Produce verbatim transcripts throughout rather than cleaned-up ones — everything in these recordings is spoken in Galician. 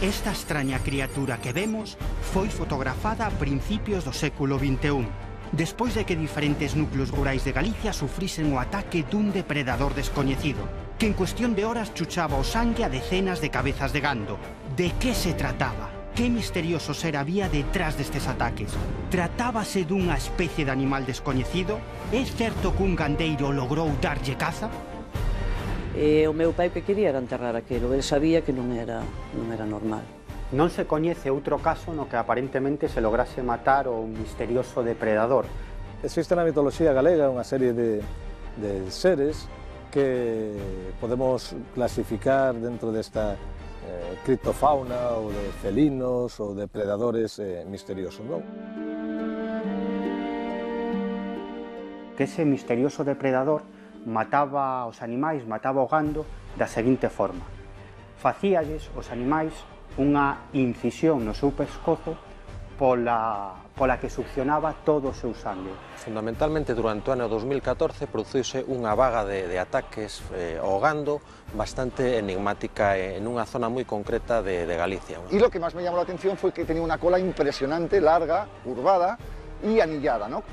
Esta extraña criatura que vemos foi fotografada a principios do século vinte e un, despois de que diferentes núcleos rurais de Galicia sufrisen o ataque dun depredador descoñecido, que en cuestión de horas chuchaba o sangue a decenas de cabezas de gando. De que se trataba? Que misterioso ser había detrás destes ataques? Tratábase dunha especie de animal descoñecido? É certo que un gandeiro logrou darlle caza? E o meu pai que quería era enterrar aquilo, ele sabía que non era, non era normal. Non se coñece outro caso no que aparentemente se lograse matar o misterioso depredador. Existe na mitoloxía galega unha serie de, de seres que podemos clasificar dentro desta eh, criptofauna ou de felinos ou depredadores eh, misteriosos, non? Que ese misterioso depredador mataba os animais, mataba o gando da seguinte forma: facíalles os animais unha incisión no seu pescozo pola, pola que succionaba todo o seu sangue. Fundamentalmente durante o ano dos mil catorce produciuse unha vaga de, de ataques eh, ao gando bastante enigmática en unha zona moi concreta de, de Galicia. Y lo que más me llamó la atención fue que tenía una cola impresionante, larga, curvada y anillada, ¿no?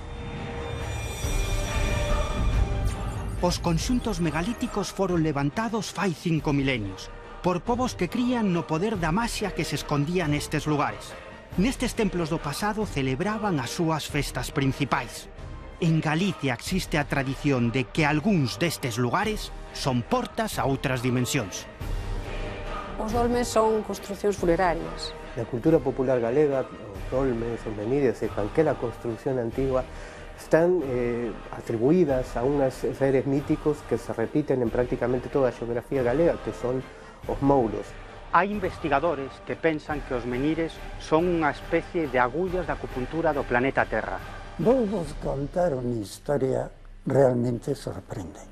Os conxuntos megalíticos foron levantados fai cinco milenios, por povos que crían no poder da maxia que se escondía nestes lugares. Nestes templos do pasado celebraban as súas festas principais. En Galicia existe a tradición de que algúns destes lugares son portas a outras dimensións. Os dolmes son construcións funerarias. Na cultura popular galega, os dolmes, os menires e calquera construción antigua están eh, atribuídas a unhas seres míticos que se repiten en prácticamente toda a xeografía galega, que son os mouros. Hai investigadores que pensan que os menires son unha especie de agullas de acupuntura do planeta Terra. Vou vos contar unha historia realmente sorprendente.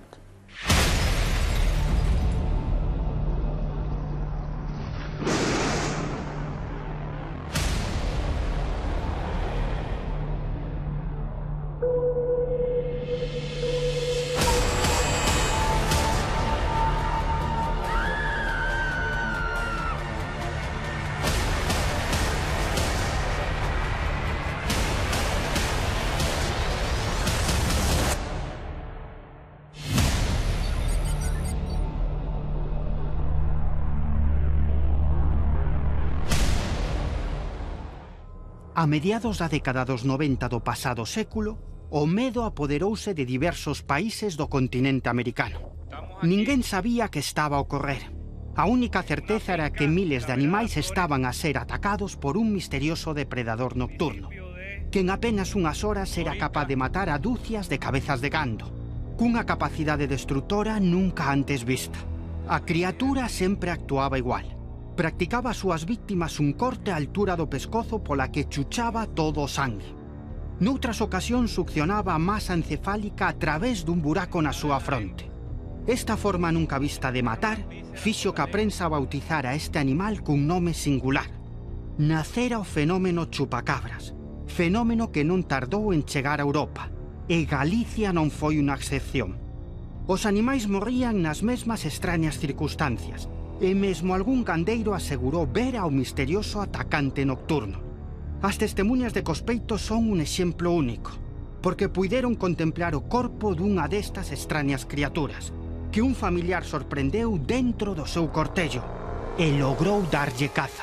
A mediados da década dos noventa do pasado século, o medo apoderouse de diversos países do continente americano. Ninguén sabía que estaba a ocorrer. A única certeza era que miles de animais estaban a ser atacados por un misterioso depredador nocturno, que en apenas unhas horas era capaz de matar a dúcias de cabezas de gando, cunha capacidade destructora nunca antes vista. A criatura sempre actuaba igual. Practicaba ás súas víctimas un corte á altura do pescozo pola que chuchaba todo o sangue. Noutras ocasións succionaba a masa encefálica a través dun buraco na súa fronte. Esta forma nunca vista de matar fixo que a prensa bautizara este animal cun nome singular. Nacera o fenómeno chupacabras, fenómeno que non tardou en chegar a Europa, e Galicia non foi unha excepción. Os animais morrían nas mesmas extrañas circunstancias, e mesmo algún gandeiro asegurou ver ao misterioso atacante nocturno. As testemunhas de Cospeito son un exemplo único, porque puideron contemplar o corpo dunha destas extrañas criaturas, que un familiar sorprendeu dentro do seu cortello, e logrou darlle caza.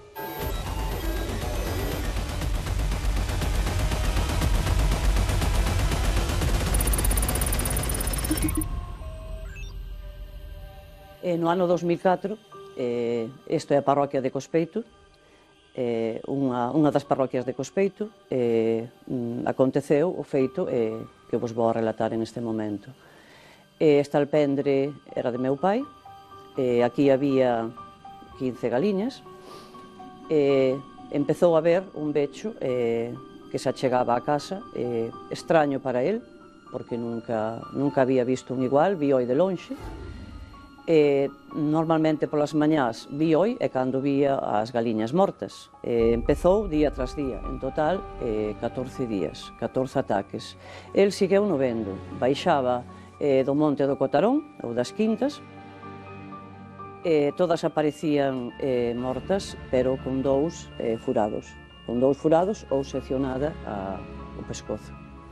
E no ano dos mil catro, eh, isto é a parroquia de Cospeito, eh, unha, unha das parroquias de Cospeito, eh, aconteceu o feito eh, que vos vou a relatar en este momento. Eh, esta alpendre era de meu pai, eh, aquí había quince galiñas, eh, empezou a ver un becho eh, que se achegaba á casa, eh, extraño para el, porque nunca, nunca había visto un igual, vioi de lonxe. E, normalmente polas mañás vioi e cando vía as galiñas mortas. E, empezou día tras día, en total eh, catorce días, catorce ataques. El segueu no vendo, baixaba eh, do monte do Cotarón ou das Quintas Eh, todas aparecían eh, mortas, pero con dous eh, furados. Con dous furados ou seccionada a, o pescozo.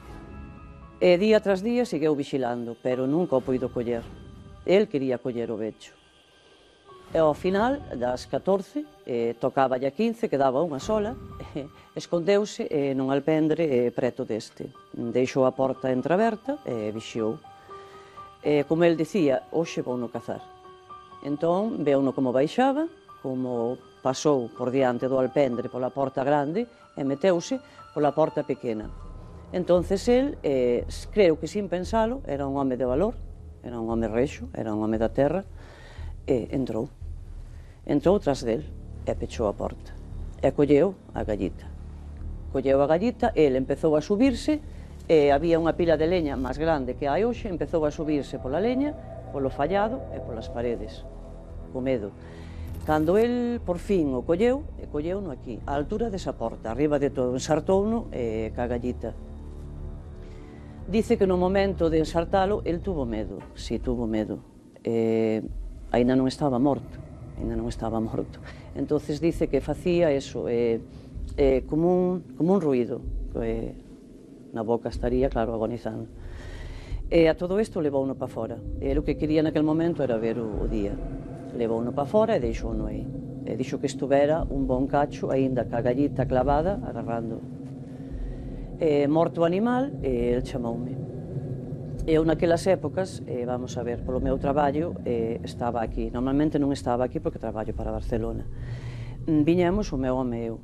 E día tras día segueu vigilando, pero nunca o puido coller. El quería coller o becho. E ao final das catorce, eh, tocaba a quince, quedaba unha sola, eh, escondeuse eh, nun alpendre eh, preto deste. Deixou a porta entreaberta e vixiou. Eh, como el dicía, hoxe vou no cazar. Entón, veu-no como baixaba, como pasou por diante do alpendre pola porta grande e meteuse pola porta pequena. Entonces, el, eh, creo que sin pensalo, era un home de valor, era un home rexo, era un home da terra, e entrou. Entrou tras del e pechou a porta. E colleu a gallita. Colleu a gallita, el empezou a subirse, e había unha pila de leña máis grande que hai hoxe, empezou a subirse pola leña, polo fallado e polas paredes, co medo. Cando el, por fin, o colleu, e colleu-no aquí, á altura desa porta, arriba de todo, ensartou-no e ca gallita. Dice que no momento de ensartalo, el tuvo medo, si tuvo medo. Eh, ainda non estaba morto. ainda non estaba morto. Entonces dice que facía eso, eh, eh, como, un, como un ruido, eh, na boca estaría, claro, agonizando. E a todo isto levou-no para fora. E o que quería naquel momento era ver o, o día. Levou-no para fora e deixou-no aí. E dixo que estuvera un bon cacho, aínda ca gallita clavada, agarrando. E, morto o animal, e el chamoume. Eu naquelas épocas, eh, vamos a ver, polo meu traballo, eh, estaba aquí. Normalmente non estaba aquí porque traballo para Barcelona. Viñemos o meu home e eu.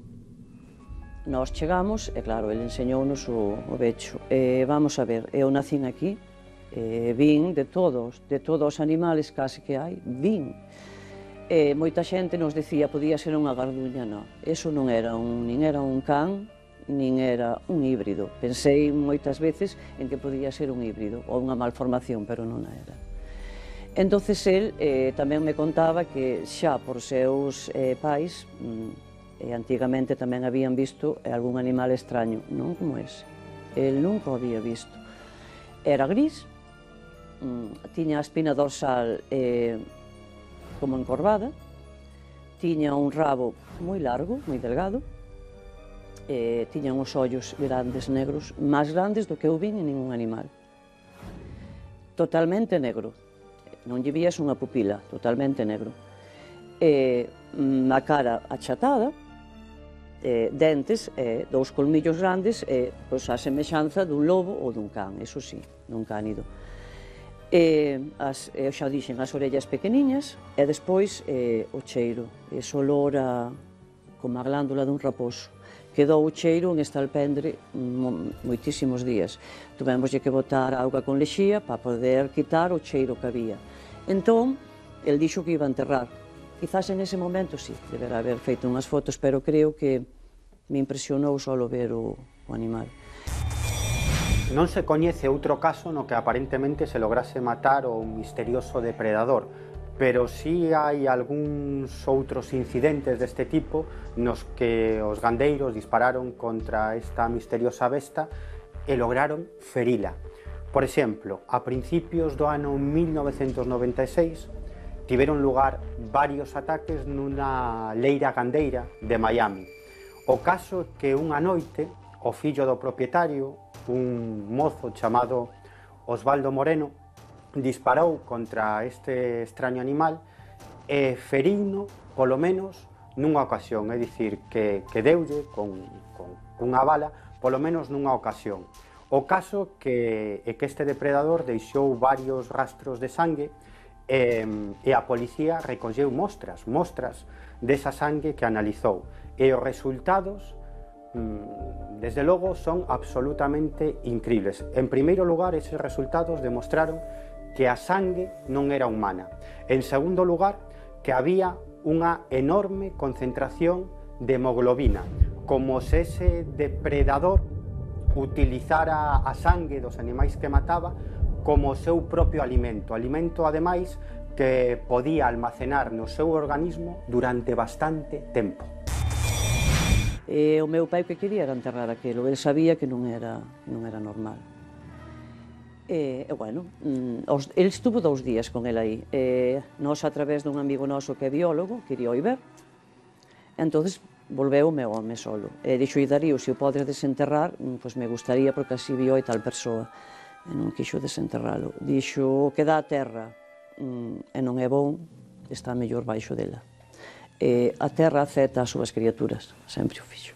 Nós chegamos, e claro, ele enseñounos o, o becho. Eh, vamos a ver, eu nacín aquí, eh, vin de todos, de todos os animales casi que hai, vin. Eh, moita xente nos dicía, podía ser unha garduña, non. Eso non era un, nin era un can, nin era un híbrido. Pensei moitas veces en que podía ser un híbrido ou unha malformación, pero non era. Entonces, el eh, tamén me contaba que xa por seus eh, pais, mm, antigamente tamén habían visto algún animal extraño, non como ese. El nunca o había visto. Era gris, mm, tiña a espina dorsal eh, como encorvada, tiña un rabo moi largo, moi delgado, Eh, tiñan os ollos grandes negros, máis grandes do que eu vin en ningún animal. Totalmente negro. Non lle vías unha pupila, totalmente negro. Eh, a cara achatada, eh, dentes, eh, dous colmillos grandes, eh, pois a semexanza dun lobo ou dun can, eso sí, dun cánido. Eh, as, eu xa dixen, as orellas pequeniñas, e despois eh, o cheiro, ese olor a, como a glándula dun raposo. Quedou o cheiro en este alpendre moitísimos días. Tuvemoslle que botar auga con lexía para poder quitar o cheiro que había. Entón, el dixo que iba a enterrar. Quizás en ese momento, sí, deberá haber feito unhas fotos, pero creo que me impresionou só ver o, o animal. Non se coñece outro caso no que aparentemente se lograse matar o misterioso depredador, pero sí hai algúns outros incidentes deste tipo nos que os gandeiros dispararon contra esta misteriosa besta e lograron ferila. Por exemplo, a principios do ano mil novecentos noventa e seis tiveron lugar varios ataques nunha leira gandeira de Miami. O caso é que unha noite o fillo do propietario, un mozo chamado Osvaldo Moreno, disparou contra este extraño animal e feriuno, polo menos, nunha ocasión, é dicir, que, que deulle con, con unha bala, polo menos nunha ocasión. O caso que, é que este depredador deixou varios rastros de sangue e, e a policía recolleu mostras, mostras desa sangue que analizou. E os resultados, desde logo, son absolutamente incríveis. En primeiro lugar, eses resultados demostraron que a sangue non era humana. En segundo lugar, que había unha enorme concentración de hemoglobina, como se ese depredador utilizara a sangue dos animais que mataba como o seu propio alimento, alimento ademais que podía almacenar no seu organismo durante bastante tempo. E o meu pai que quería era enterrar aquilo, ele sabía que non era, non era normal. E, e bueno, os, ele estuvo dous días con ele aí. E, nós, a través dun amigo noso que é biólogo, que iría ver, entonces volveu o meu home solo. E dixo, Darío, se o podes desenterrar, pois me gustaría, porque así vio e tal persoa. E non quixo desenterralo. Dixo, o que dá a terra e non é bon, está mellor baixo dela. E a terra acepta as súas criaturas, sempre o fixo.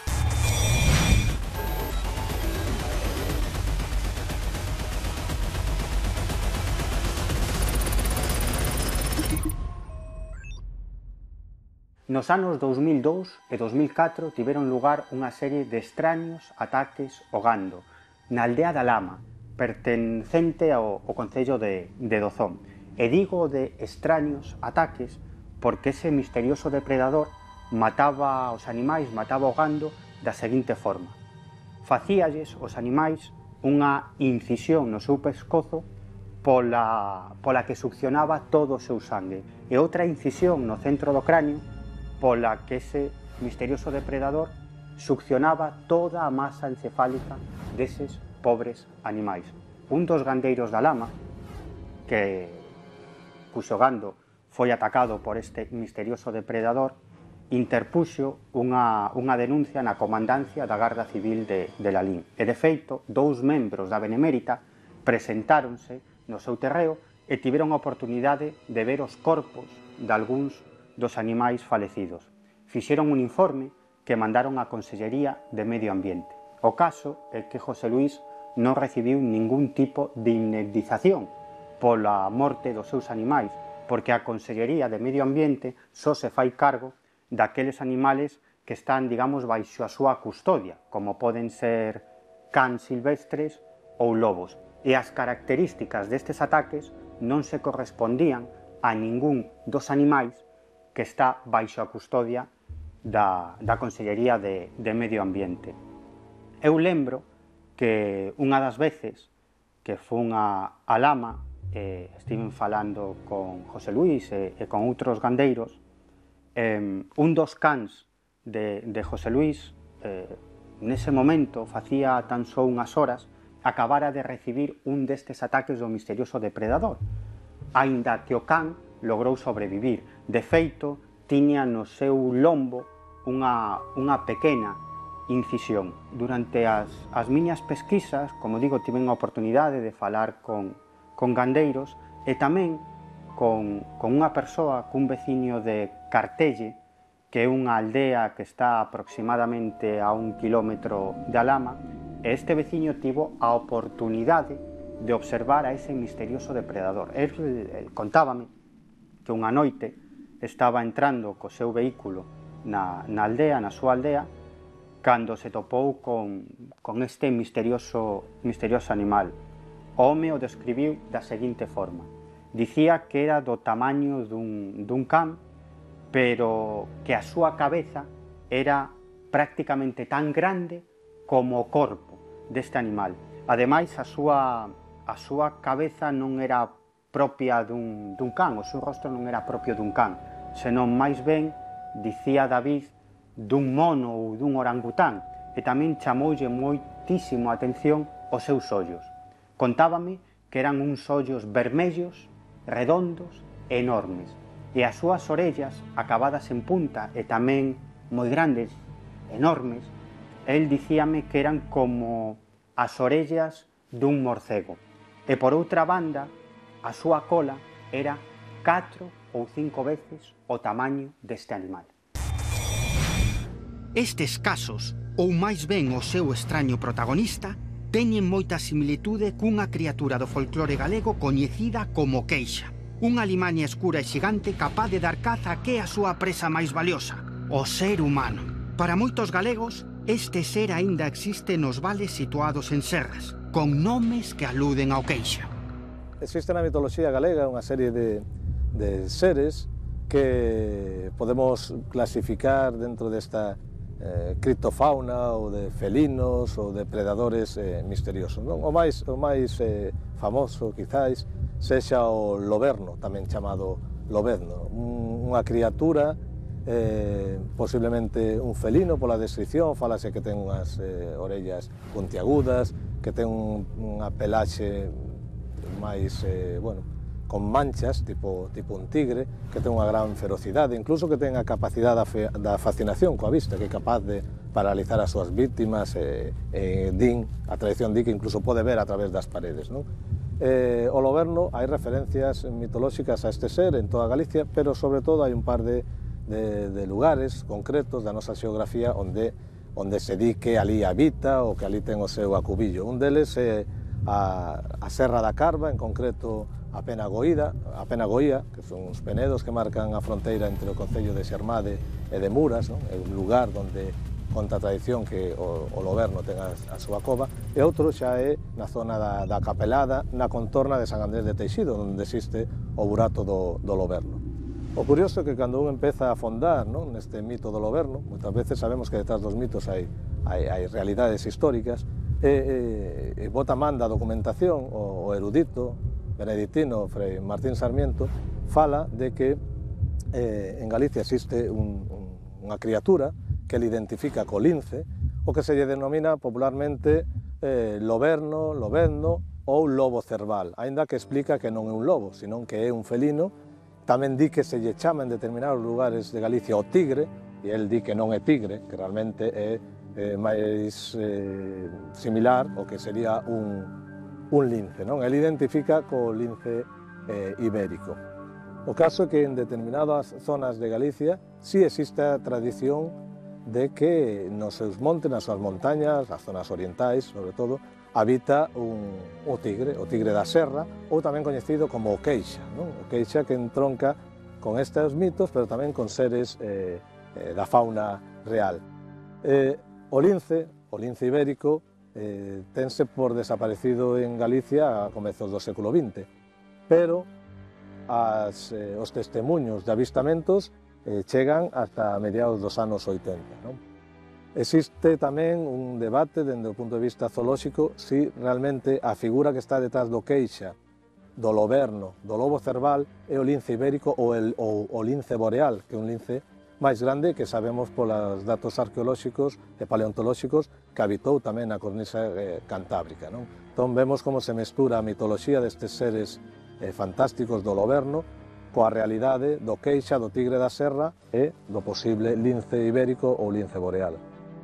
Nos anos dous mil dous e dous mil catro tiveron lugar unha serie de extraños ataques ao gando na aldea da Lama, pertencente ao, ao concello de, de Dozón. E digo de extraños ataques porque ese misterioso depredador mataba os animais, mataba o gando da seguinte forma. Facíalles os animais unha incisión no seu pescozo pola, pola que succionaba todo o seu sangue e outra incisión no centro do cráneo pola que ese misterioso depredador succionaba toda a masa encefálica deses pobres animais. Un dos gandeiros da Lama, que cuxo gando foi atacado por este misterioso depredador, interpuxo unha, unha denuncia na comandancia da Garda Civil de, de Lalín. E, de feito, dous membros da Benemérita presentáronse no seu terreo e tiveron a oportunidade de ver os corpos de algúns dos animais falecidos. Fixeron un informe que mandaron á Consellería de Medio Ambiente. O caso é que José Luís non recibiu ningún tipo de indemnización pola morte dos seus animais, porque a Consellería de Medio Ambiente só se fai cargo daqueles animales que están, digamos, baixo a súa custodia, como poden ser cans silvestres ou lobos. E as características destes ataques non se correspondían a ningún dos animais que está baixo a custodia da, da Consellería de, de Medio Ambiente. Eu lembro que unha das veces que fun a, a Lama, eh, estiven falando con José Luís e, e con outros gandeiros, eh, un dos cans de, de José Luís, eh, nese momento, facía tan só unhas horas, acabara de recibir un destes ataques do misterioso depredador, aínda que o can logrou sobrevivir. De feito, tiña no seu lombo unha, unha pequena incisión. Durante as, as miñas pesquisas, como digo, tiven a oportunidade de falar con, con gandeiros e tamén con, con unha persoa, cun veciño de Cartelle, que é unha aldea que está aproximadamente a un kilómetro de Alama, e este veciño tivo a oportunidade de observar a ese misterioso depredador. El, el contábame que unha noite estaba entrando co seu vehículo na, na aldea, na súa aldea, cando se topou con, con este misterioso, misterioso animal. O home o describiu da seguinte forma. Dicía que era do tamaño dun, dun can, pero que a súa cabeza era prácticamente tan grande como o corpo deste animal. Ademais, a súa, a súa cabeza non era propia dun, dun can, o seu rostro non era propio dun can, senón máis ben, dicía David, dun mono ou dun orangután, e tamén chamoulle moitísimo a atención os seus ollos. Contábame que eran uns ollos vermellos, redondos e enormes, e as súas orellas, acabadas en punta e tamén moi grandes, enormes, el dicíame que eran como as orellas dun morcego. E por outra banda, a súa cola era catro ou cinco veces o tamaño deste animal. Estes casos, ou máis ben o seu extraño protagonista, teñen moita similitude cunha criatura do folclore galego coñecida como queixa. Unha limaña escura e xigante capaz de dar caza a que é a súa presa máis valiosa, o ser humano. Para moitos galegos, este ser aínda existe nos vales situados en serras, con nomes que aluden ao queixa. Existe na mitoloxía galega unha serie de, de seres que podemos clasificar dentro desta eh, criptofauna ou de felinos ou de predadores eh, misteriosos. Non? O máis, o máis eh, famoso, quizáis, sexa o loberno, tamén chamado lobezno, un, unha criatura eh, posiblemente un felino pola descripción, falase que ten unhas eh, orellas puntiagudas, que ten un, unha pelaxe máis, eh, bueno, con manchas, tipo, tipo un tigre, que ten unha gran ferocidade, incluso que ten a capacidade da, fe, da fascinación coa vista, que é capaz de paralizar as súas víctimas, e, e din, a tradición di que incluso pode ver a través das paredes, non? Eh, o loberno, hai referencias mitolóxicas a este ser en toda Galicia, pero sobre todo hai un par de, de, de lugares concretos da nosa xeografía onde, onde se di que ali habita ou que ali ten o seu acubillo. Un deles é a, a Serra da Carva, en concreto a Penagoída, a Penagoía, que son os penedos que marcan a fronteira entre o concello de Xermade e de Muras, non? É un lugar onde conta a tradición que o, o loberno ten a, a súa cova, e outro xa é na zona da, da Capelada, na contorna de San Andrés de Teixido, onde existe o burato do, do loberno. O curioso é que cando un empeza a fondar, non, neste mito do loberno, moitas veces sabemos que detrás dos mitos hai, hai, hai realidades históricas, e, e, e bota man da documentación, o, o erudito benedictino Frei Martín Sarmiento fala de que eh, en Galicia existe un, un, unha criatura que le identifica co lince, o que se lle denomina popularmente eh, loberno, lobezno ou lobo cerval, aínda que explica que non é un lobo, senón que é un felino. Tamén di que se lle chama en determinados lugares de Galicia o tigre, e el di que non é tigre, que realmente é eh, máis eh, similar ao que sería un un lince, non? El identifica co lince eh, ibérico. O caso é que en determinadas zonas de Galicia sí existe a tradición de que nos seus montes, nas súas montañas, nas zonas orientais, sobre todo, habita un, o tigre, o tigre da serra, ou tamén coñecido como o queixa, non? O queixa que entronca con estes mitos, pero tamén con seres eh, eh, da fauna real. Eh, o lince, o lince ibérico, Eh, tense por desaparecido en Galicia a comezos do século vinte, pero as, eh, os testemunhos de avistamentos eh, chegan hasta mediados dos anos oitenta. Non? Existe tamén un debate dende o punto de vista zoolóxico si realmente a figura que está detrás do queixa, do loberno, do lobo cerval é o lince ibérico ou, el, ou o lince boreal, que é un lince máis grande que sabemos polos datos arqueolóxicos e paleontolóxicos que habitou tamén na cornisa eh, cantábrica. Non? Entón vemos como se mestura a mitoloxía destes seres eh, fantásticos do loberno coa realidade do queixa, do tigre da serra e do posible lince ibérico ou lince boreal.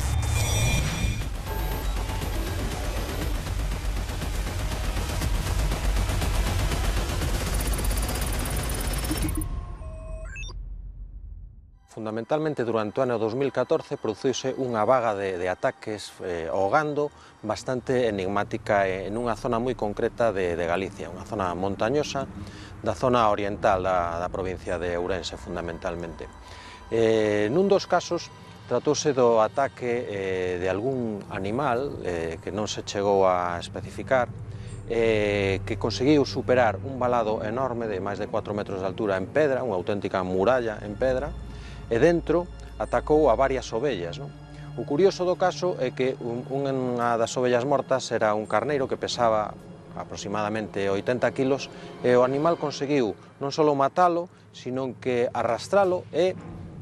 Fundamentalmente durante o ano dos mil catorce produciuse unha vaga de, de ataques eh, ao gando bastante enigmática en unha zona moi concreta de, de Galicia, unha zona montañosa da zona oriental da, da provincia de Ourense, fundamentalmente. Eh, nun dos casos tratouse do ataque eh, de algún animal eh, que non se chegou a especificar, eh, que conseguiu superar un valado enorme de máis de catro metros de altura en pedra, unha auténtica muralla en pedra, e dentro atacou a varias ovellas. Non? O curioso do caso é que un, unha das ovellas mortas era un carneiro que pesaba aproximadamente oitenta kilos e o animal conseguiu non só matalo, sino que arrastralo e,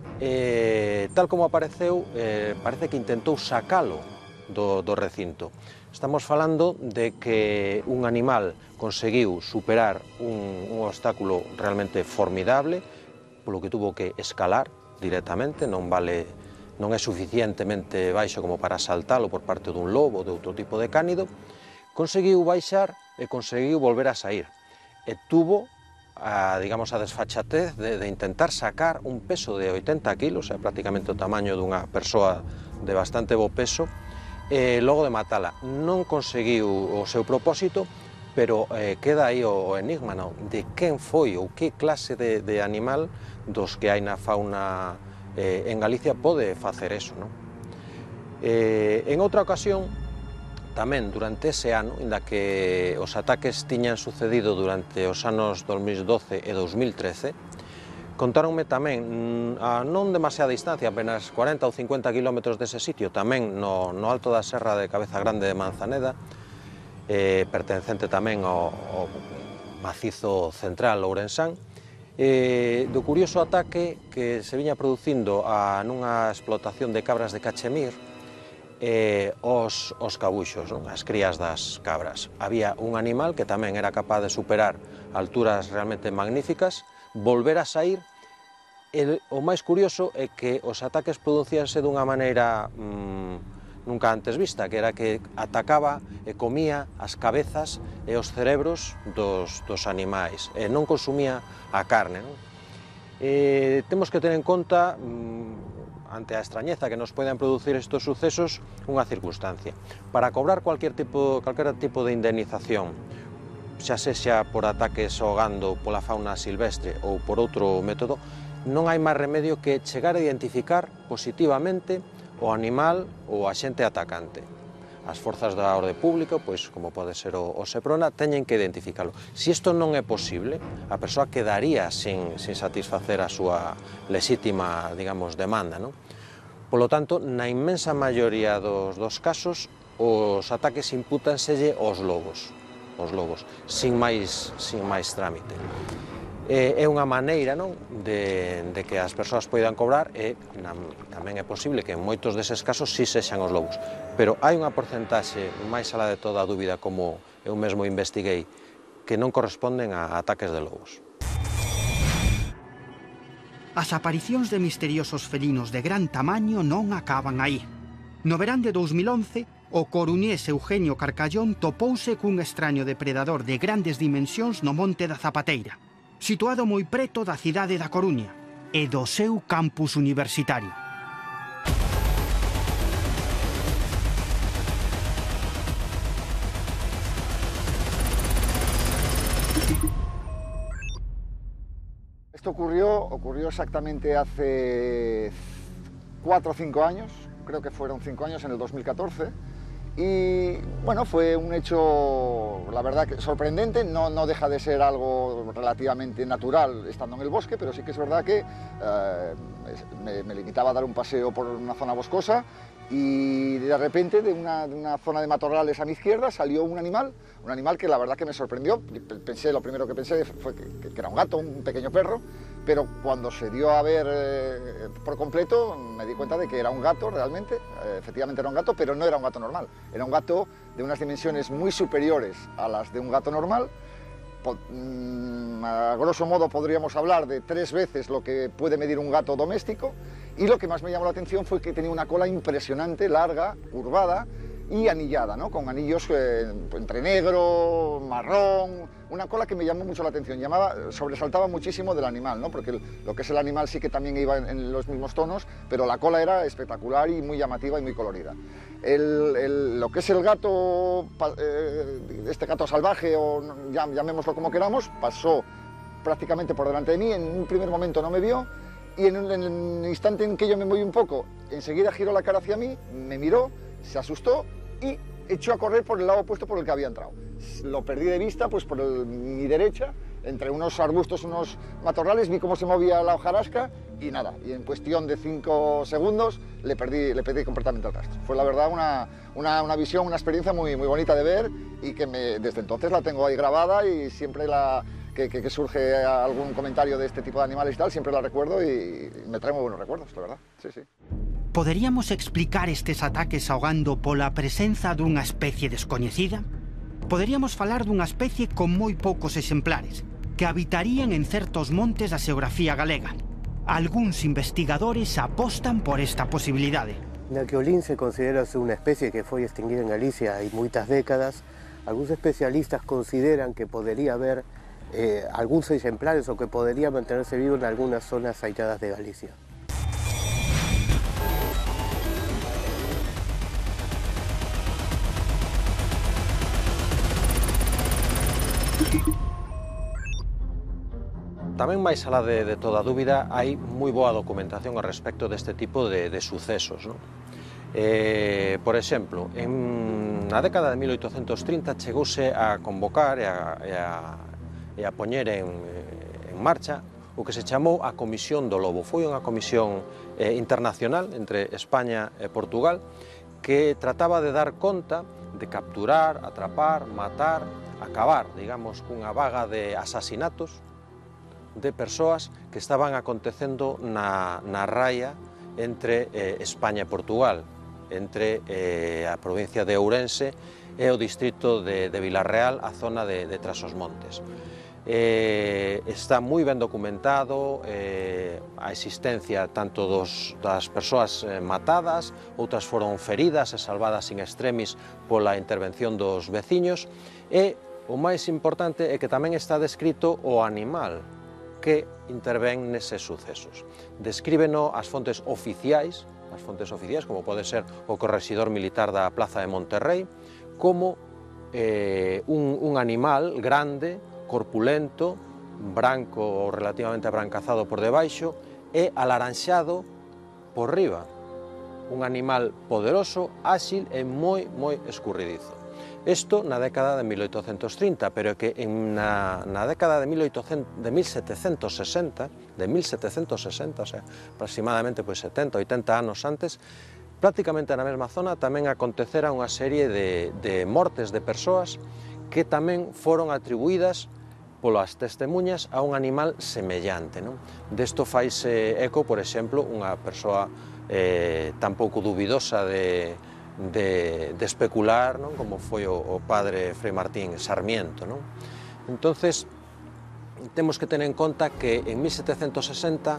eh, tal como apareceu, eh, parece que intentou sacalo do, do recinto. Estamos falando de que un animal conseguiu superar un, un obstáculo realmente formidable, polo que tuvo que escalar directamente, non vale, non é suficientemente baixo como para saltalo por parte dun lobo ou de outro tipo de cánido, conseguiu baixar e conseguiu volver a sair. E tuvo, a, digamos, a desfachatez de, de intentar sacar un peso de oitenta kilos, é prácticamente o tamaño dunha persoa de bastante bo peso, e logo de matala. Non conseguiu o seu propósito, pero eh, queda aí o, o enigma, non? De quen foi ou que clase de, de animal dos que hai na fauna eh, en Galicia pode facer eso, non? Eh, en outra ocasión, tamén durante ese ano, inda que os ataques tiñan sucedido durante os anos dos mil doce e dos mil trece, contáronme tamén, a non demasiada distancia, apenas cuarenta ou cincuenta kilómetros dese sitio, tamén no, no alto da serra de Cabeza Grande de Manzaneda, eh, pertencente tamén ao, ao macizo central ourensán, eh, do curioso ataque que se viña producindo a nunha explotación de cabras de cachemir, e os, os cabuxos, non? As crías das cabras. Había un animal que tamén era capaz de superar alturas realmente magníficas, volver a sair, e o máis curioso é que os ataques producíanse dunha maneira mmm, nunca antes vista, que era que atacaba e comía as cabezas e os cerebros dos, dos animais, e non consumía a carne, non? E temos que ter en conta, ante a extrañeza que nos poden producir estos sucesos, unha circunstancia. Para cobrar cualquier tipo, cualquier tipo de indemnización, xa sexa por ataques ahogando pola fauna silvestre ou por outro método, non hai máis remedio que chegar a identificar positivamente o animal ou a xente atacante. As forzas da orde pública, pois, como pode ser o, o Seprona, teñen que identificalo. Se isto non é posible, a persoa quedaría sin, sin satisfacer a súa lexítima, digamos, demanda, non? Polo tanto, na inmensa maioría dos, dos casos, os ataques impútanselle aos lobos, os lobos, sin máis, sin máis trámite. É unha maneira, non, de, de que as persoas poidan cobrar, e na, tamén é posible que en moitos deses casos sí sexan os lobos, pero hai unha porcentaxe máis alá de toda a dúbida, como eu mesmo investiguei, que non corresponden a ataques de lobos. As aparicións de misteriosos felinos de gran tamaño non acaban aí. No verán de dous mil once, o coruñés Eugenio Carcallón topouse cun extraño depredador de grandes dimensións no Monte da Zapateira, situado moi preto da cidade da Coruña e do seu campus universitario. Esto ocurrió, ocurrió exactamente hace cuatro o cinco años, creo que fueron cinco años, en el dos mil catorce, y bueno, fue un hecho, la verdad, que sorprendente. No, no deja de ser algo relativamente natural estando en el bosque, pero sí que es verdad que eh, me, me limitaba a dar un paseo por una zona boscosa y de repente de una, de una zona de matorrales a mi izquierda salió un animal, un animal que la verdad que me sorprendió. Pensé, lo primero que pensé fue que, que era un gato, un pequeño perro, pero cuando se dio a ver eh, por completo me di cuenta de que era un gato realmente, eh, efectivamente era un gato, pero no era un gato normal, era un gato de unas dimensiones muy superiores a las de un gato normal. A grosso modo podríamos hablar de tres veces lo que puede medir un gato doméstico, y lo que más me llamó la atención fue que tenía una cola impresionante, larga, curvada y anillada, ¿no? Con anillos eh, entre negro, marrón, una cola que me llamó mucho la atención, llamaba, sobresaltaba muchísimo del animal, ¿no? Porque el, lo que es el animal sí que también iba en, en los mismos tonos, pero la cola era espectacular y muy llamativa y muy colorida. El, el, lo que es el gato, eh, este gato salvaje, o llamémoslo como queramos, pasó prácticamente por delante de mí. En un primer momento no me vio, y en, en el instante en que yo me moví un poco, enseguida giró la cara hacia mí, me miró, se asustó y echó a correr por el lado opuesto por el que había entrado. Lo perdí de vista, pues por el, mi derecha, entre unos arbustos, unos matorrales, vi cómo se movía la hojarasca y nada, y en cuestión de cinco segundos le perdí, le perdí completamente el rastro. Fue la verdad una, una, una visión, una experiencia muy, muy bonita de ver, y que me, desde entonces la tengo ahí grabada, y siempre la, que, que, que surge algún comentario de este tipo de animales y tal, siempre la recuerdo y, y me trae muy buenos recuerdos, la verdad, sí, sí. Poderíamos explicar estes ataques ahogando pola presenza dunha especie descoñecida? Poderíamos falar dunha especie con moi poucos exemplares, que habitarían en certos montes da xeografía galega. Algúns investigadores apostan por esta posibilidade. Na que o lince considérase unha especie que foi extinguida en Galicia hai moitas décadas, algúns especialistas consideran que podería haber eh, algúns exemplares ou que podería mantenerse vivo en algunhas zonas ailladas de Galicia. Tamén máis alá de, de toda dúbida, hai moi boa documentación ao respecto deste tipo de, de sucesos, non? Eh, por exemplo, en, na década de mil oitocentos trinta chegouse a convocar e a, e a, e a poñer en, en marcha o que se chamou a Comisión do Lobo. Foi unha comisión eh, internacional entre España e Portugal que trataba de dar conta de capturar, atrapar, matar, acabar, digamos, cunha vaga de asasinatos de persoas que estaban acontecendo na, na raia entre eh, España e Portugal. entre eh, a provincia de Ourense e o distrito de, de Vilarreal, a zona de, de Trasosmontes. Eh, está moi ben documentado eh, a existencia tanto dos, das persoas eh, matadas, outras foron feridas e salvadas in extremis pola intervención dos veciños, e o máis importante é que tamén está descrito o animal que intervén neses sucesos. Descríbeno as fontes oficiais, as fontes oficiais, como pode ser o correxidor militar da Plaza de Monterrey, como eh, un, un animal grande, corpulento, branco ou relativamente abrancazado por debaixo e alaranxado por riba. Un animal poderoso, áxil e moi, moi escurridizo. Isto na década de mil oitocentos trinta, pero que en na, na década de mil setecentos sesenta, de mil setecentos sesenta, o sea, aproximadamente pois, setenta, oitenta anos antes, prácticamente na mesma zona tamén acontecera unha serie de, de mortes de persoas que tamén foron atribuídas polas testemunhas a un animal semellante. Non? Desto faise eco, por exemplo, unha persoa eh, tan pouco dubidosa de, de, de especular, non? Como foi o, o padre Frei Martín Sarmiento. Non? Entonces, temos que tener en conta que en mil setecentos sesenta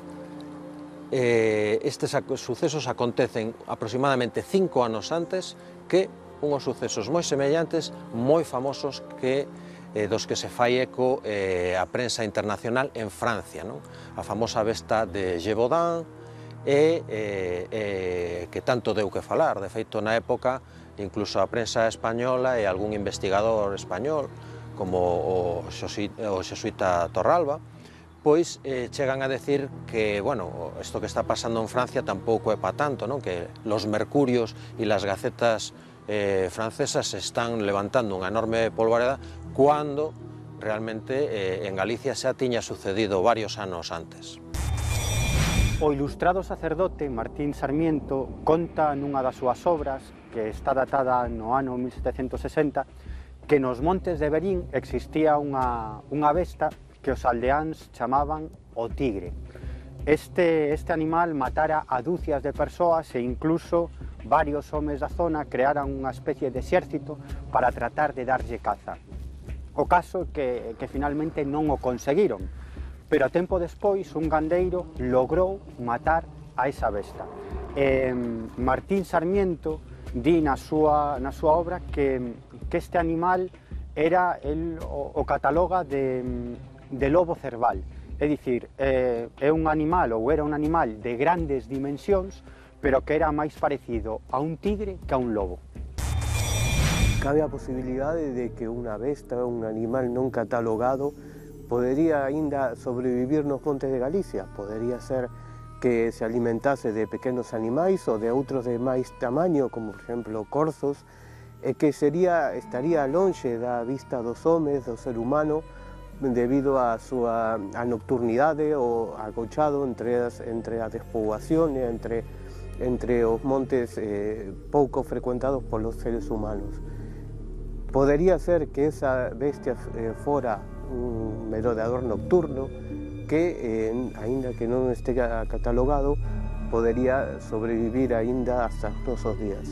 eh, estes sucesos acontecen aproximadamente cinco anos antes que unhos sucesos moi semellantes, moi famosos que Eh, dos que se fai eco eh, a prensa internacional en Francia, non? A famosa besta de Gévaudan, e eh, eh, que tanto deu que falar. De feito, na época, incluso a prensa española e algún investigador español, como o, o xesuita Torralba, pois eh, chegan a decir que, bueno, isto que está pasando en Francia tampouco é pa tanto, non? Que los mercurios e las gacetas eh, francesas están levantando unha enorme polvareda cuando realmente eh, en Galicia xa tiña sucedido varios anos antes. O ilustrado sacerdote Martín Sarmiento conta nunha das súas obras, que está datada no ano mil setecentos sesenta, que nos montes de Verín existía unha, unha besta que os aldeáns chamaban o tigre. Este, este animal matara a dúcias de persoas e incluso varios homes da zona crearan unha especie de exército para tratar de darlle caza. O caso que, que finalmente non o conseguiron, pero tempo despois un gandeiro logrou matar a esa besta. Eh, Martín Sarmiento di na súa, na súa obra que, que este animal era el, o, o cataloga de, de lobo cerval, é dicir, eh, é un animal ou era un animal de grandes dimensións, pero que era máis parecido a un tigre que a un lobo. Cabe a posibilidade de que unha besta, un animal non catalogado, podería aínda sobrevivir nos montes de Galicia. Podería ser que se alimentase de pequenos animais ou de outros de máis tamaño, como por exemplo corzos, e que sería, estaría lonxe da vista dos homes, do ser humano, debido á súa a nocturnidade ou agochado entre, as, entre a despoboación e entre, entre os montes eh, pouco frecuentados polos seres humanos. Podería ser que esa bestia eh, fora un merodeador nocturno que, eh, aínda que non este catalogado, podería sobrevivir aínda hasta os nosos días.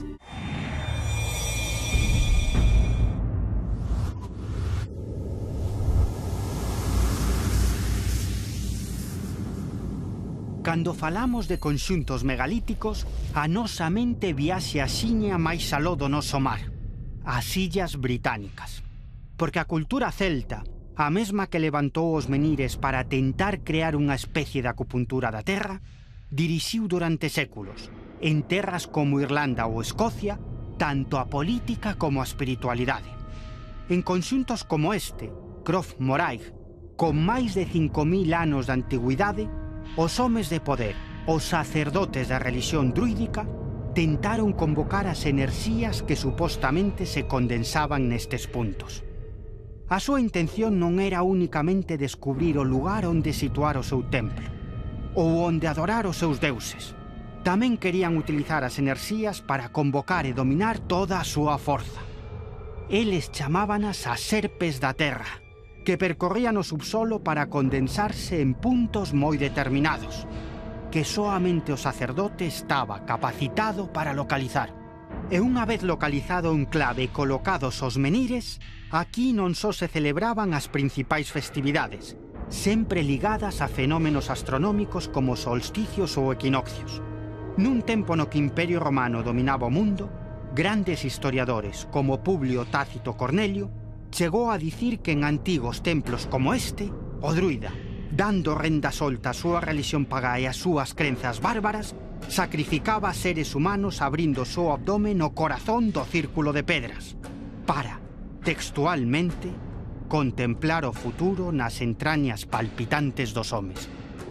Cando falamos de conxuntos megalíticos, a nosa mente viaxe axiña máis aló do noso mar, as Illas Británicas. Porque a cultura celta, a mesma que levantou os menires para tentar crear unha especie de acupuntura da terra, dirixiu durante séculos, en terras como Irlanda ou Escocia, tanto a política como a espiritualidade. En conxuntos como este, Croft Moraig, con máis de cinco mil anos de antigüidade, os homes de poder, os sacerdotes da relixión druídica, tentaron convocar as enerxías que supostamente se condensaban nestes puntos. A súa intención non era únicamente descubrir o lugar onde situar o seu templo, ou onde adorar os seus deuses. Tamén querían utilizar as enerxías para convocar e dominar toda a súa forza. Eles chamábanas as serpes da terra, que percorrían o subsolo para condensarse en puntos moi determinados, que soamente o sacerdote estaba capacitado para localizar. E unha vez localizado un clave e colocados os menires, aquí non só se celebraban as principais festividades, sempre ligadas a fenómenos astronómicos como solsticios ou equinoccios. Nun tempo no que o Imperio Romano dominaba o mundo, grandes historiadores como Publio Tácito Cornelio chegou a dicir que en antigos templos como este, o druida, dando renda solta a súa religión pagá e as súas crenzas bárbaras, sacrificaba a seres humanos abrindo o seu abdome no corazón do círculo de pedras, para, textualmente, contemplar o futuro nas entrañas palpitantes dos homes.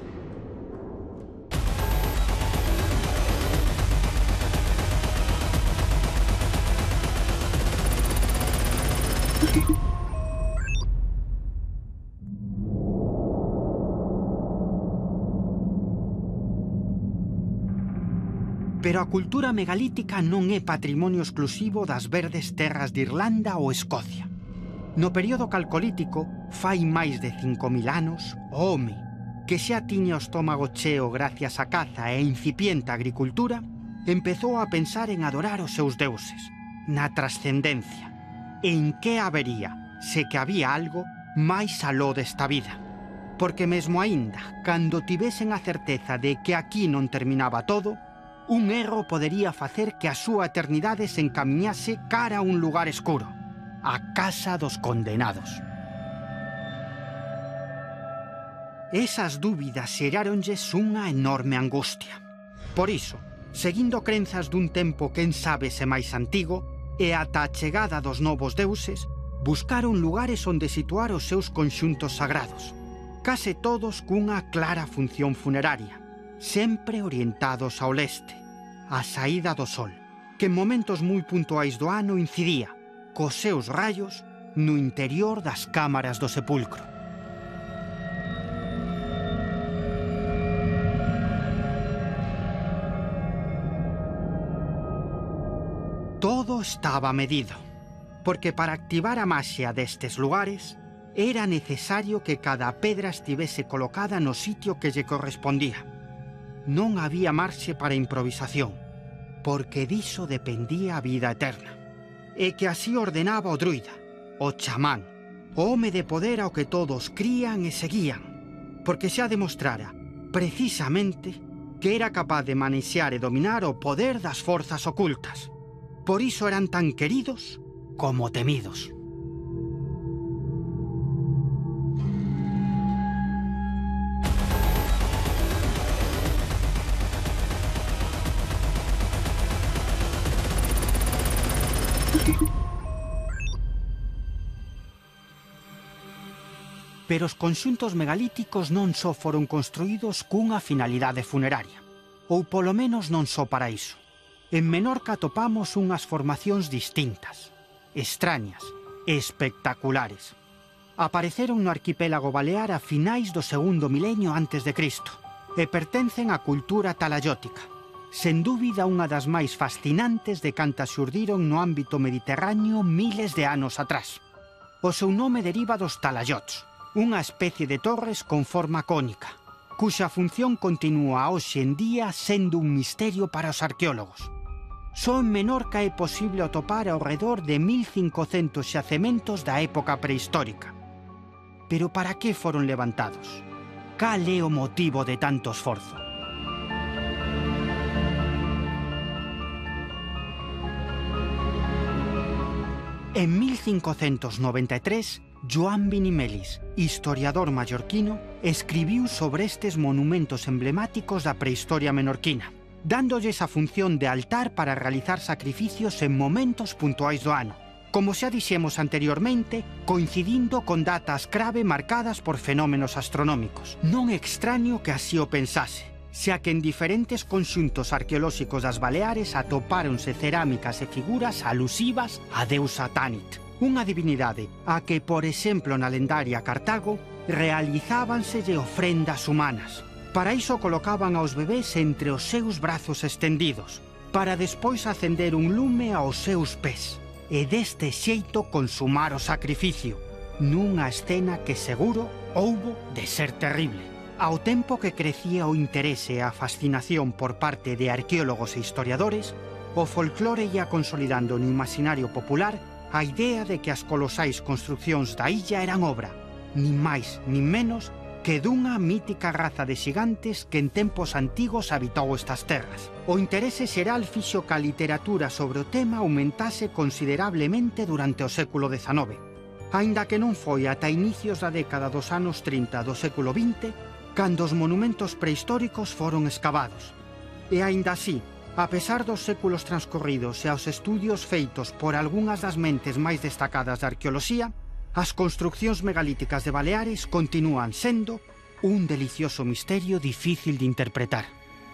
Pero a cultura megalítica non é patrimonio exclusivo das verdes terras de Irlanda ou Escocia. No período calcolítico, fai máis de cinco mil anos, o home, que xa tiña o estómago cheo gracias á caza e incipiente agricultura, empezou a pensar en adorar os seus deuses, na trascendencia, en que habería, se que había algo, máis aló desta vida. Porque mesmo aínda, cando tivesen a certeza de que aquí non terminaba todo, un erro podería facer que a súa eternidade se encamiñase cara a un lugar escuro, a casa dos condenados. Esas dúbidas xeráronlles unha enorme angustia. Por iso, seguindo crenzas dun tempo quen sabe se máis antigo, e ata a chegada dos novos deuses, buscaron lugares onde situar os seus conxuntos sagrados, case todos cunha clara función funeraria, sempre orientados ao leste, á saída do sol, que en momentos moi puntuais do ano incidía, cos seus rayos, no interior das cámaras do sepulcro. Todo estaba medido, porque para activar a maxia destes lugares era necesario que cada pedra estivese colocada no sitio que lle correspondía. Non había marxe para improvisación, porque diso dependía a vida eterna. E que así ordenaba o druida, o chamán, o home de poder ao que todos crían e seguían, porque xa demostrara, precisamente, que era capaz de manexear e dominar o poder das forzas ocultas. Por iso eran tan queridos como temidos. Pero os conxuntos megalíticos non só foron construídos cunha finalidade funeraria, ou polo menos non só para iso. En Menorca atopamos unhas formacións distintas, extrañas e espectaculares. Apareceron no arquipélago balear a finais do segundo milenio antes de Cristo e pertencen á cultura talayótica, sen dúbida unha das máis fascinantes de cantas xurdiron no ámbito mediterráneo miles de anos atrás. O seu nome deriva dos talayots, unha especie de torres con forma cónica, cuxa función continúa hoxe en día sendo un misterio para os arqueólogos. Só en Menorca é posible atopar ao redor de mil cincocentos xacementos da época prehistórica. Pero para que foron levantados? Cal é o motivo de tanto esforzo? En mil cincocentos noventa e tres, Joan Vinimelis, historiador mallorquino, escribiu sobre estes monumentos emblemáticos da prehistoria menorquina, dándolles a función de altar para realizar sacrificios en momentos puntuais do ano, como xa dixemos anteriormente, coincidindo con datas clave marcadas por fenómenos astronómicos. Non é extraño que así o pensase, xa que en diferentes conxuntos arqueolóxicos das Baleares atopáronse cerámicas e figuras alusivas á deusa Tanit, unha divinidade a que, por exemplo, na lendaria Cartago, realizábanselle ofrendas humanas. Para iso colocaban aos bebés entre os seus brazos estendidos, para despois acender un lume aos seus pés, e deste xeito consumar o sacrificio, nunha escena que seguro houbo de ser terrible. Ao tempo que crecía o interese e a fascinación por parte de arqueólogos e historiadores, o folclore ia consolidando no imaginario popular a idea de que as colosais construccións da illa eran obra, nin máis nin menos, que dunha mítica raza de xigantes que en tempos antigos habitou estas terras. O interese xeral fixo que a literatura sobre o tema aumentase considerablemente durante o século dezanove. Aínda que non foi ata inicios da década dos anos trinta do século vinte cando os monumentos prehistóricos foron escavados. E aínda así, a pesar dos séculos transcorridos e aos estudios feitos por algunhas das mentes máis destacadas da arqueoloxía, as construccións megalíticas de Baleares continúan sendo un delicioso misterio difícil de interpretar.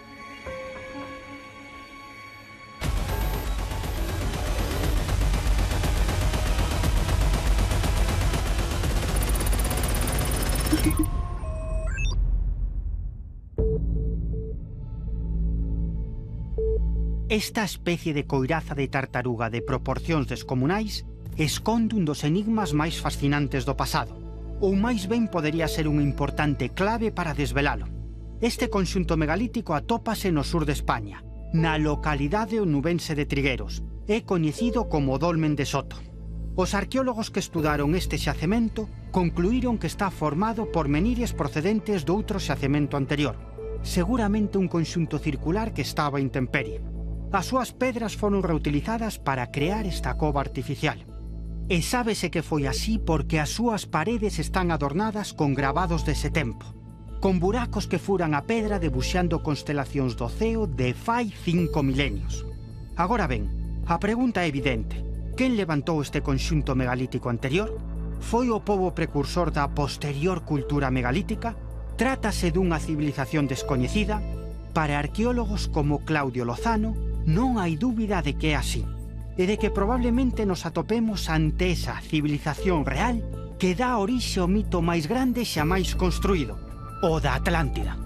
Esta especie de coiraza de tartaruga de proporcións descomunais esconde un dos enigmas máis fascinantes do pasado, ou máis ben podería ser unha importante clave para desvelalo. Este conxunto megalítico atópase no sur de España, na localidade onubense de Trigueros, é coñecido como Dolmen de Soto. Os arqueólogos que estudaron este xacemento concluíron que está formado por menires procedentes doutro xacemento anterior, seguramente un conxunto circular que estaba a intemperie. As súas pedras foron reutilizadas para crear esta cova artificial. E sábese que foi así porque as súas paredes están adornadas con gravados dese tempo, con buracos que furan a pedra debuxando constelacións do ceo de fai cinco milenios. Agora ben, a pregunta é evidente. Quen levantou este conxunto megalítico anterior? Foi o pobo precursor da posterior cultura megalítica? Trátase dunha civilización descoñecida? Para arqueólogos como Claudio Lozano, non hai dúbida de que é así, e de que probablemente nos atopemos ante esa civilización real que dá orixe ao mito máis grande xamais construído, o da Atlántida.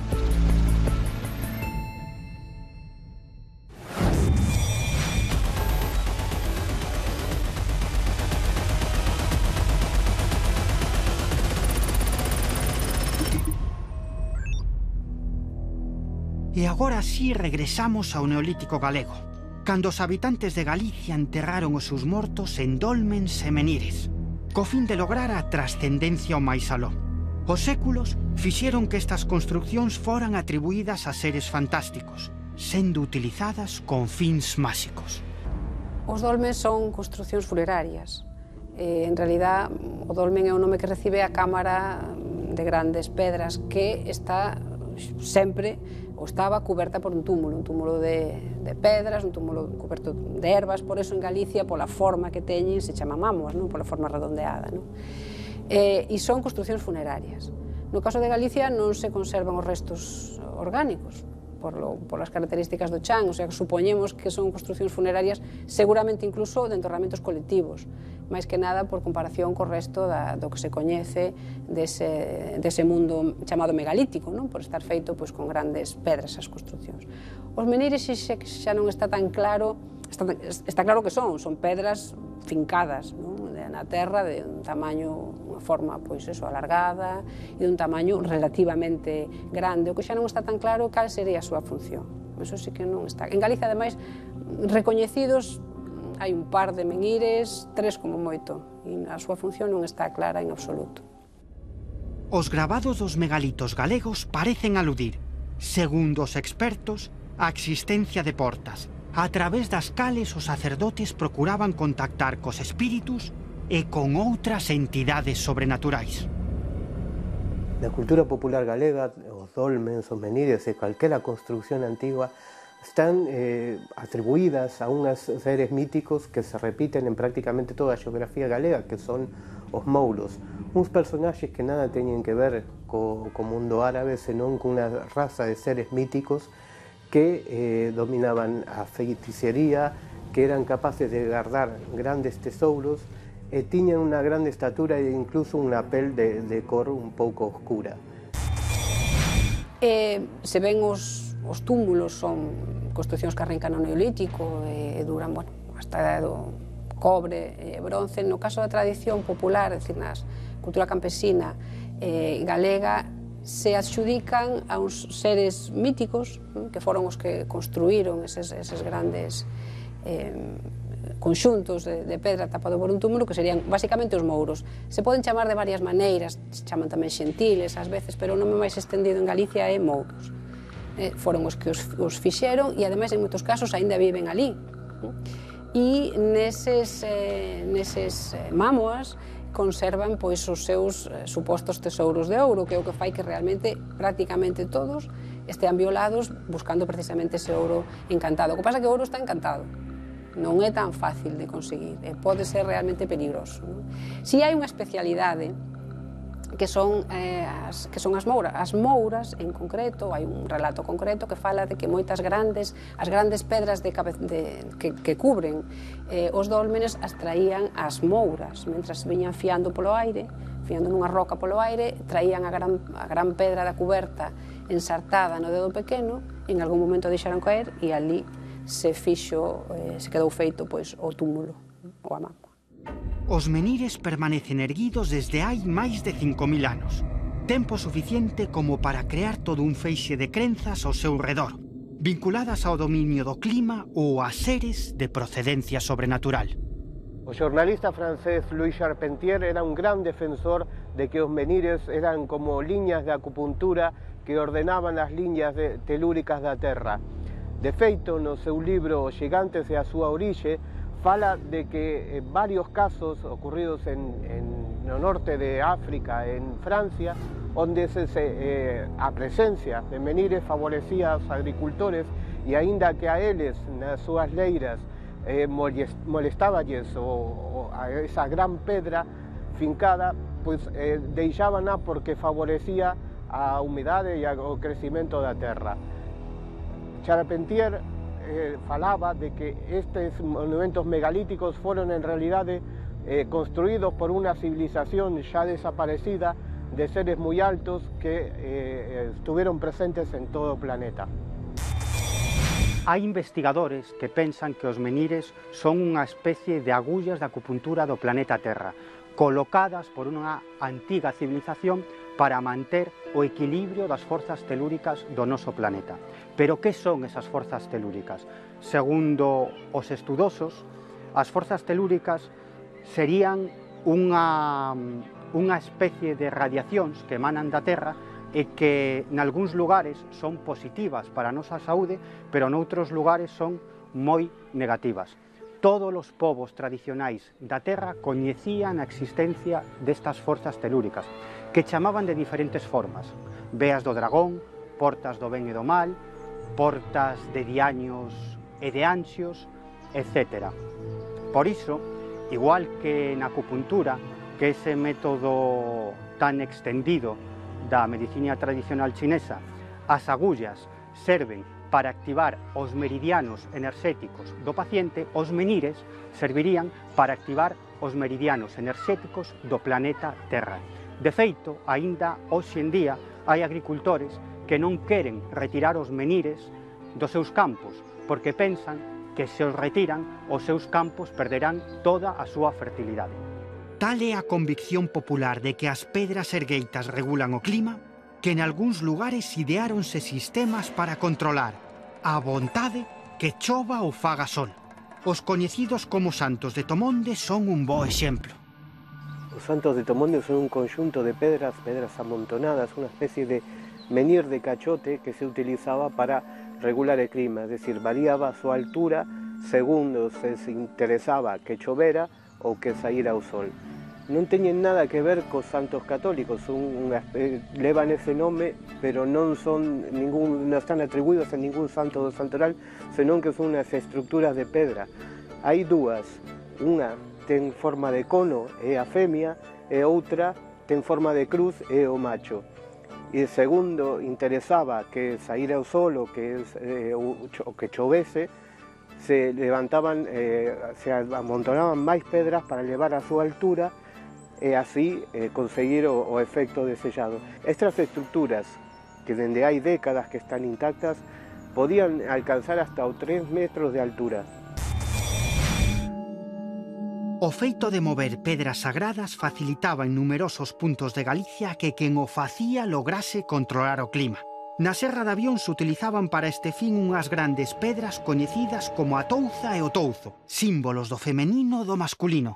E agora sí regresamos ao Neolítico galego, cando os habitantes de Galicia enterraron os seus mortos en dolmens e menires, co fin de lograr a trascendencia ao máis aló. Os séculos fixeron que estas construccións foran atribuídas a seres fantásticos, sendo utilizadas con fins máxicos. Os dolmens son construccións funerarias. Eh, en realidad, o dolmen é o nome que recibe a cámara de grandes pedras que está sempre ou estaba cuberta por un túmulo, un túmulo de, de pedras, un túmulo coberto de ervas, por eso en Galicia, pola forma que teñen, se chama mámoas, non? Pola forma redondeada. Non? Eh, e son construccións funerarias. No caso de Galicia non se conservan os restos orgánicos, por lo, por as características do chan, o sea, que supoñemos que son construccións funerarias, seguramente incluso de enterramentos colectivos, máis que nada por comparación co resto da, do que se coñece dese, dese mundo chamado megalítico, non? Por estar feito pois, con grandes pedras as construccións. Os menires xa, xa non está tan claro, está, está claro que son, son pedras fincadas, non? Na terra de un tamaño, unha forma pois eso, alargada e de un tamaño relativamente grande, o que xa non está tan claro cal sería a súa función. Eso sí que non está. En Galicia, ademais, recoñecidos hai un par de menires, tres como moito, e a súa función non está clara en absoluto. Os gravados dos megalitos galegos parecen aludir, segundo os expertos, a existencia de portas, a través das cales os sacerdotes procuraban contactar cos espíritus e con outras entidades sobrenaturais. Na cultura popular galega, os dolmens, os menires e calquera construcción antigua están eh, atribuídas a unhas seres míticos que se repiten en prácticamente toda a xeografía galega, que son os mouros, uns personaxes que nada teñen que ver co, co mundo árabe, senón cunha raza de seres míticos que eh, dominaban a feiticería, que eran capaces de guardar grandes tesouros e tiñan unha grande estatura e incluso unha pel de, de cor un pouco oscura. Eh, se ven os Os túmulos son construccións que arrancan no Neolítico e duran, bueno, hasta a edad do cobre e bronce. No caso da tradición popular, é dicir, na cultura campesina eh, galega, se adxudican a uns seres míticos que foron os que construíron eses, eses grandes eh, conxuntos de, de pedra tapado por un túmulo, que serían basicamente os mouros. Se poden chamar de varias maneiras, se chaman tamén xentiles ás veces, pero o nome máis estendido en Galicia é mouros. Eh, foron os que os, os fixeron e ademais en moitos casos aínda viven ali. E neses, eh, neses eh, mámoas conservan pois os seus eh, supostos tesouros de ouro, que é o que fai que realmente prácticamente todos estean violados buscando precisamente ese ouro encantado. O que pasa é que o ouro está encantado, non é tan fácil de conseguir, e pode ser realmente peligroso. Non? Si hai unha especialidade que son, eh, as, que son as mouras. As mouras, en concreto, hai un relato concreto que fala de que moitas grandes, as grandes pedras de, de, que, que cubren eh, os dólmenes as traían as mouras, mentras viñan fiando polo aire, fiando nunha roca polo aire, traían a gran, a gran pedra da cuberta ensartada no dedo pequeno, en algún momento deixaron caer e ali se fixo, eh, se quedou feito pois, o túmulo, o amán. Os menires permanecen erguidos desde hai máis de cinco mil anos, tempo suficiente como para crear todo un feixe de crenzas ao seu redor, vinculadas ao dominio do clima ou a seres de procedencia sobrenatural. O xornalista francés Louis Charpentier era un gran defensor de que os menires eran como liñas de acupuntura que ordenaban as liñas de telúricas da Terra. De feito, no seu libro Os Xigantes e a súa orixe, fala de que en varios casos ocurridos en, en no norte de África, en Francia, onde se, se, eh, a presencia de menires favorecía aos agricultores e aínda que a eles nas súas leiras eh, molestáballes o, o a esa gran pedra fincada, pois eh, deixábana porque favorecía a humidade e o crecimento da terra. Charpentier Eh, falaba de que estes monumentos megalíticos foron en realidade eh, construídos por unha civilización xa desaparecida de seres moi altos que eh, estuvieron presentes en todo o planeta. Hai investigadores que pensan que os menires son unha especie de agullas de acupuntura do planeta Terra, colocadas por unha antiga civilización para manter o equilibrio das forzas telúricas do noso planeta. Pero que son esas forzas telúricas? Segundo os estudosos, as forzas telúricas serían unha, unha especie de radiacións que emanan da Terra e que nalgúns lugares son positivas para a nosa saúde, pero noutros lugares son moi negativas. Todos os povos tradicionais da Terra coñecían a existencia destas forzas telúricas, que chamaban de diferentes formas: veas do dragón, portas do ben e do mal, portas de diaños e de anxios, etcétera. Por iso, igual que na acupuntura, que ese método tan extendido da medicina tradicional chinesa, as agullas serven para activar os meridianos enerxéticos do paciente, os menires servirían para activar os meridianos enerxéticos do planeta Terra. De feito, aínda hoxe en día hai agricultores que non queren retirar os menires dos seus campos, porque pensan que se os retiran, os seus campos perderán toda a súa fertilidade. Tal é a convicción popular de que as pedras ergueitas regulan o clima, que en algúns lugares ideáronse sistemas para controlar a vontade que chova ou faga sol. Os coñecidos como Santos de Tomonde son un bo exemplo. Os Santos de Tomonde son un conxunto de pedras, pedras amontonadas, unha especie de menir de cachote que se utilizaba para regular el clima, es decir, variaba a súa altura segundo se se interesaba que chovera ou que saíra o sol. Non teñen nada que ver cos santos católicos, son unha, levan ese nome, pero non son ningún, non están atribuídos a ningún santo do santoral, senón que son unhas estructuras de pedra. Hai dúas, unha ten forma de cono, é a femia, e outra ten forma de cruz, é o macho. E segundo interesaba que saíra o sol ou que, eh, o que chovese, se levantaban, eh, se amontonaban máis pedras para levar a súa altura e así eh, conseguir o, o efecto desexado. Estas estructuras, que dende hai décadas que están intactas, podían alcanzar hasta os tres metros de altura. O feito de mover pedras sagradas facilitaba en numerosos puntos de Galicia que quen o facía lograse controlar o clima. Na Serra de Avión se utilizaban para este fin unhas grandes pedras coñecidas como a touza e o touzo, símbolos do femenino e do masculino.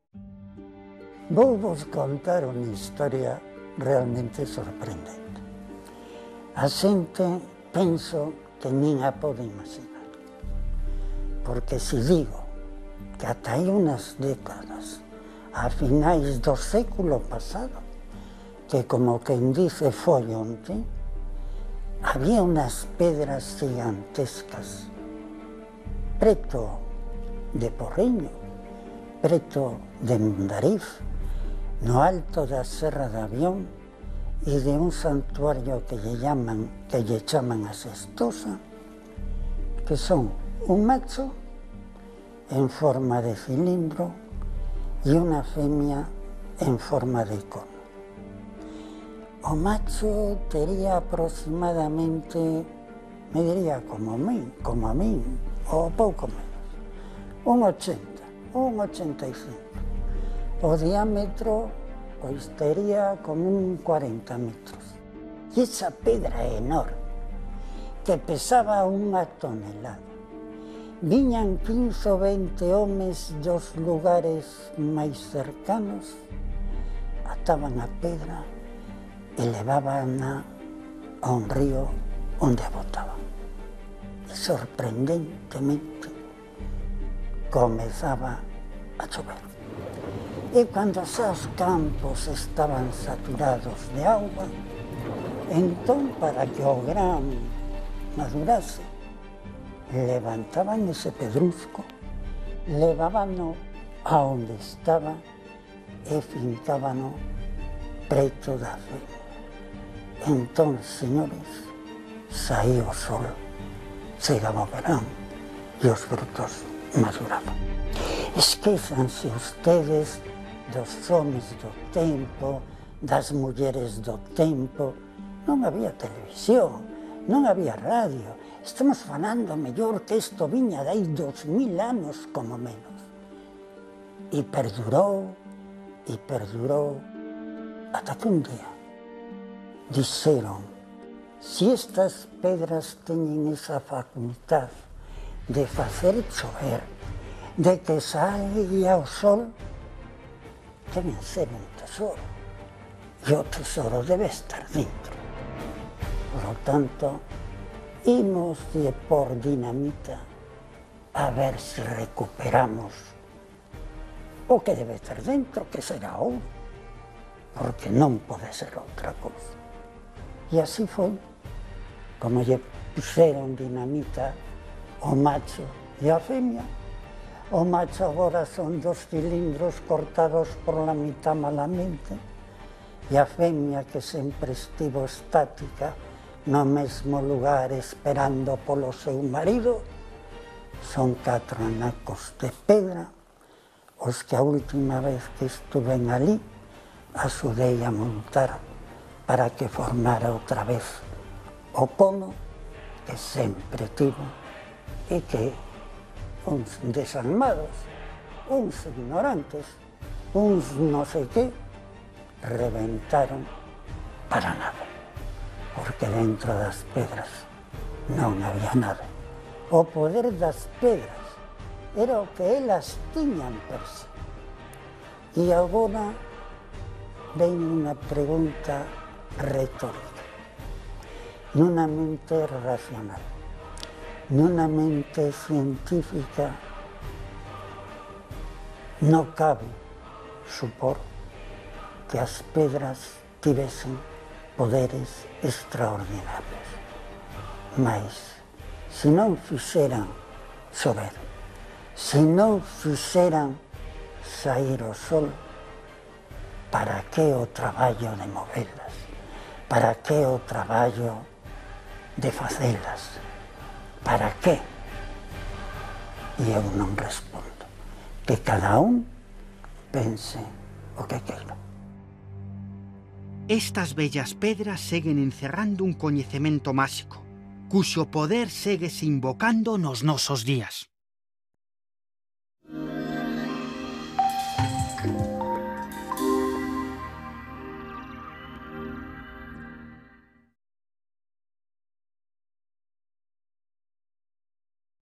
Vou vos contar unha historia realmente sorprendente. A xente penso que nin a pode imaginar. Porque se digo que ata hai unhas décadas, a finais do século pasado, que como quen dice foi onte, había unas pedras gigantescas preto de Porriño, preto de Mondariz, no alto da Serra de Avión e de un santuario que lle llaman, que lle chaman a Sestosa, que son un macho en forma de cilindro e unha femia en forma de cono. O macho tería aproximadamente, me diría como a mí, como a mí, ou pouco menos, un ochenta, un ochenta e cinco. O diámetro, pois, tería como un cuarenta metros. E esa pedra enorme, que pesaba unha tonelada. Viñan quince ou vinte homes dos lugares máis cercanos, ataban a pedra e levábana a un río onde a botaban. E sorprendentemente comezaba a chover. E cando xa os campos estaban saturados de auga, entón, para que o gran madurase, levantaban ese pedrusco, levábano a onde estaba e fincábano preto da fe. Entón, señores, saía o sol, chegaba o verán e os frutos maduraban. Esquézanse ustedes dos homes do tempo, das mulleres do tempo. Non había televisión, non había radio. Estamos falando mellor que isto viña de hai dos mil anos, como menos. E perdurou, e perdurou, ata que un día dixeron: si estas pedras teñen esa facultad de facer chover, de que saia o sol, deben ser un tesoro, e o tesoro debe estar dentro. Por lo tanto, imos de por dinamita a ver se recuperamos o que debe estar dentro, que será ouro, porque non pode ser outra cousa. E así foi como lle puseron dinamita o macho e a femia. O macho agora son dos cilindros cortados por la mitad malamente, e a femia, que sempre estivo estática no mesmo lugar esperando polo seu marido, son catro anacos de pedra, os que a última vez que estuven ali axudei a montar para que formara outra vez o pono que sempre tivo e que uns desalmados, uns ignorantes, uns non sei que, reventaron para nada, porque dentro das pedras non había nada. O poder das pedras era o que elas tiñan per si. E agora ven unha pregunta retórica, nunha mente racional, nunha mente científica, non cabe supor que as pedras tivesen poderes extraordinarios. Mas, se non fixeran chover, se non fixeran sair o sol, para que o traballo de movelas? Para que o traballo de facelas? Para que? E eu non respondo. Que cada un pense o que queira. Estas bellas pedras seguen encerrando un coñecemento máxico, cuxo poder séguese invocando nos nosos días.